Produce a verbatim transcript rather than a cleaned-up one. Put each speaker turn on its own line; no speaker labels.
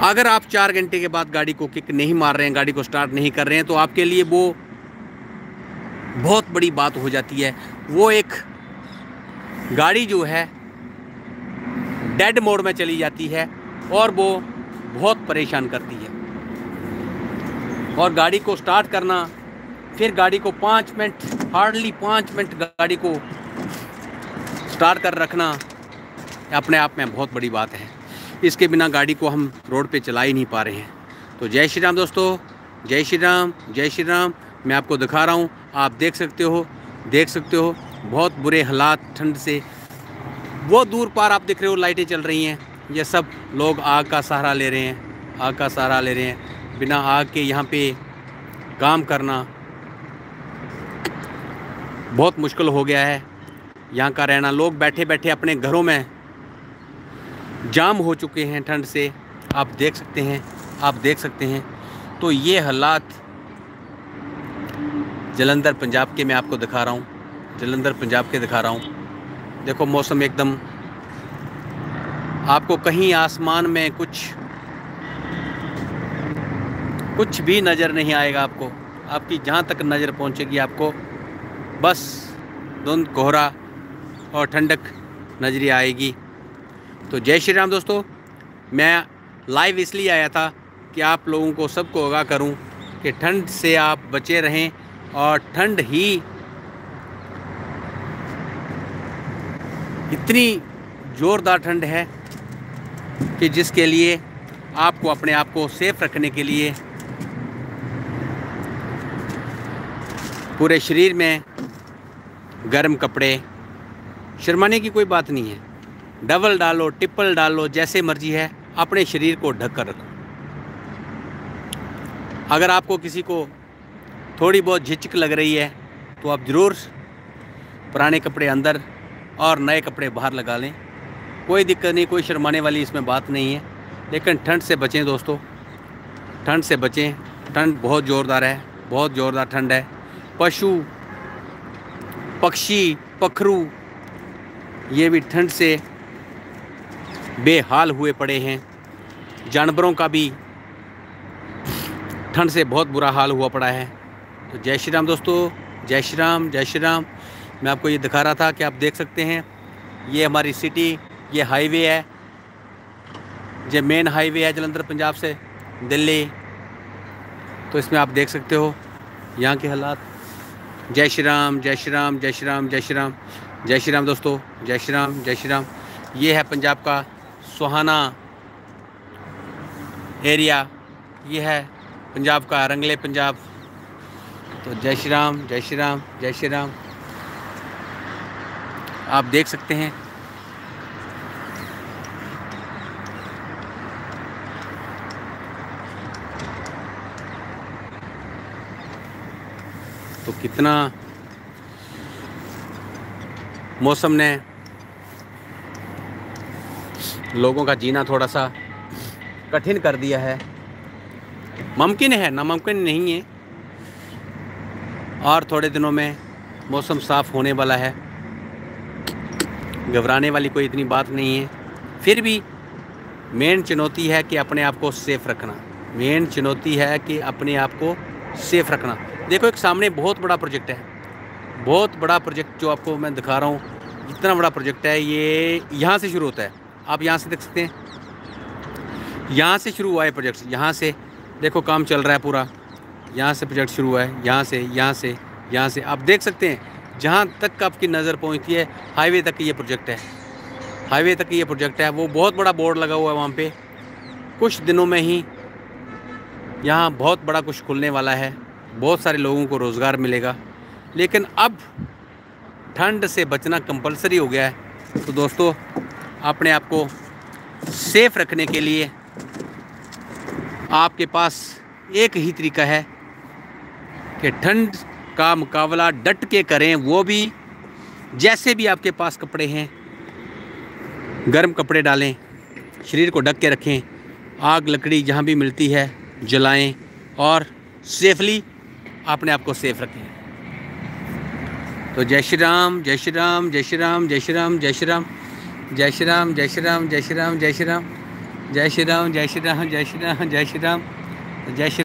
अगर आप चार घंटे के बाद गाड़ी को किक नहीं मार रहे हैं, गाड़ी को स्टार्ट नहीं कर रहे हैं, तो आपके लिए वो बहुत बड़ी बात हो जाती है। वो एक गाड़ी जो है डेड मोड में चली जाती है और वो बहुत परेशान करती है। और गाड़ी को स्टार्ट करना, फिर गाड़ी को पाँच मिनट हार्डली पाँच मिनट गाड़ी को स्टार्ट कर रखना अपने आप में बहुत बड़ी बात है। इसके बिना गाड़ी को हम रोड पे चला ही नहीं पा रहे हैं। तो जय श्री राम दोस्तों, जय श्री राम, जय श्री राम। मैं आपको दिखा रहा हूँ, आप देख सकते हो, देख सकते हो बहुत बुरे हालात ठंड से। वो दूर पार आप देख रहे हो लाइटें चल रही हैं, ये सब लोग आग का सहारा ले रहे हैं, आग का सहारा ले रहे हैं। बिना आग के यहाँ पे काम करना बहुत मुश्किल हो गया है। यहाँ का रहना, लोग बैठे बैठे अपने घरों में जाम हो चुके हैं ठंड से। आप देख सकते हैं, आप देख सकते हैं। तो ये हालात जलंधर पंजाब के मैं आपको दिखा रहा हूँ, जलंधर पंजाब के दिखा रहा हूँ। देखो मौसम एकदम, आपको कहीं आसमान में कुछ कुछ भी नज़र नहीं आएगा। आपको, आपकी जहाँ तक नज़र पहुँचेगी आपको बस धुंध, कोहरा और ठंडक नजर आएगी। तो जय श्री राम दोस्तों, मैं लाइव इसलिए आया था कि आप लोगों को सबको आगाह करूं कि ठंड से आप बचे रहें। और ठंड ही इतनी ज़ोरदार ठंड है कि जिसके लिए आपको अपने आप को सेफ रखने के लिए पूरे शरीर में गर्म कपड़े, शर्माने की कोई बात नहीं है। डबल डालो, ट्रिपल डालो, जैसे मर्जी है, अपने शरीर को ढक कर रखो। अगर आपको किसी को थोड़ी बहुत झिझक लग रही है तो आप ज़रूर पुराने कपड़े अंदर और नए कपड़े बाहर लगा लें, कोई दिक्कत नहीं, कोई शर्माने वाली इसमें बात नहीं है। लेकिन ठंड से बचें दोस्तों, ठंड से बचें। ठंड बहुत ज़ोरदार है, बहुत ज़ोरदार ठंड है। पशु पक्षी पखरू ये भी ठंड से बेहाल हुए पड़े हैं। जानवरों का भी ठंड से बहुत बुरा हाल हुआ पड़ा है। तो जय श्री राम दोस्तों, जय श्री राम, जय श्री राम। मैं आपको ये दिखा रहा था कि आप देख सकते हैं, ये हमारी सिटी, ये हाईवे है, ये मेन हाईवे है जलंधर पंजाब से दिल्ली। तो इसमें आप देख सकते हो यहाँ के हालात। जय श्री राम, जय श्री राम, जय श्री राम, जय श्री राम, जय श्री राम दोस्तों, जय श्री राम, जय श्री राम। ये है पंजाब का सुहाना एरिया, ये है पंजाब का रंगले पंजाब। तो जय श्री राम, जय श्री राम, जय श्री राम। आप देख सकते हैं तो कितना मौसम ने लोगों का जीना थोड़ा सा कठिन कर दिया है। मुमकिन है, नामुमकिन नहीं है। और थोड़े दिनों में मौसम साफ़ होने वाला है, घबराने वाली कोई इतनी बात नहीं है। फिर भी मेन चुनौती है कि अपने आप को सेफ़ रखना, मेन चुनौती है कि अपने आप को सेफ़ रखना। देखो एक सामने बहुत बड़ा प्रोजेक्ट है, बहुत बड़ा प्रोजेक्ट जो आपको मैं दिखा रहा हूँ। इतना बड़ा प्रोजेक्ट है, ये यहाँ से शुरू होता है। आप यहाँ से देख सकते हैं, यहाँ से शुरू हुआ है प्रोजेक्ट। यहाँ से देखो काम चल रहा है पूरा, यहाँ से प्रोजेक्ट शुरू हुआ है, यहाँ से, यहाँ से, यहाँ से। आप देख सकते हैं जहाँ तक आपकी नज़र पहुँचती है हाईवे तक ये प्रोजेक्ट है, हाईवे तक ये प्रोजेक्ट है। वो बहुत बड़ा बोर्ड लगा हुआ है वहाँ पे। कुछ दिनों में ही यहाँ बहुत बड़ा कुछ खुलने वाला है, बहुत सारे लोगों को रोज़गार मिलेगा। लेकिन अब ठंड से बचना कंपलसरी हो गया है। तो दोस्तों अपने आप को सेफ रखने के लिए आपके पास एक ही तरीका है कि ठंड का मुकाबला डट के करें। वो भी जैसे भी आपके पास कपड़े हैं, गर्म कपड़े डालें, शरीर को ढक के रखें, आग लकड़ी जहाँ भी मिलती है जलाएं और सेफली अपने आप को सेफ रखें। तो जय श्री राम, जय श्री राम, जय श्री राम, जय श्री राम, जय श्री राम, जय श्री राम, जय श्री राम, जय श्री राम, जय श्री राम। जय श्री राम, जय श्री राम, जय श्री राम, जय श्री राम, जय श्री